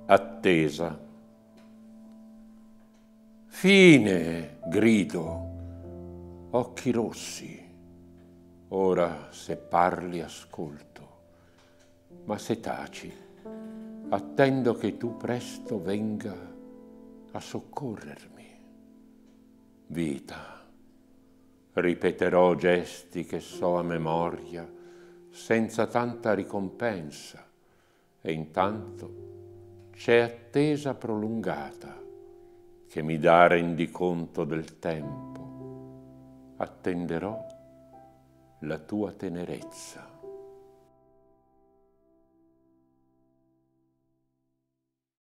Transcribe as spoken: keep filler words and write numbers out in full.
Attesa. Fine, grido, occhi rossi. Ora se parli ascolto, ma se taci, attendo che tu presto venga a soccorrermi. Vita, ripeterò gesti che so a memoria senza tanta ricompensa, e intanto c'è attesa prolungata che mi dà rendiconto del tempo. Attenderò la tua tenerezza.